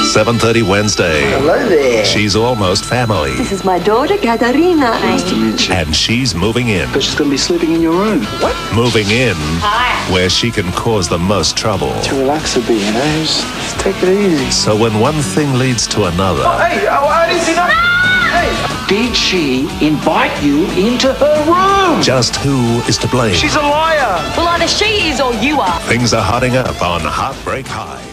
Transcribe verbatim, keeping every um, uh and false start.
seven thirty Wednesday. Hello there. She's almost family. This is my daughter, Katarina. Nice to meet you. And she's moving in. But she's going to be sleeping in your room. What? Moving in Hi. where she can cause the most trouble. To relax a bit, you know? Just, just take it easy. So when one thing leads to another, Hey, oh, I didn't see that. Hey. Did she invite you into her room? just who is to blame? She's a liar. Well, either she is or you are. Things are hotting up on Heartbreak High.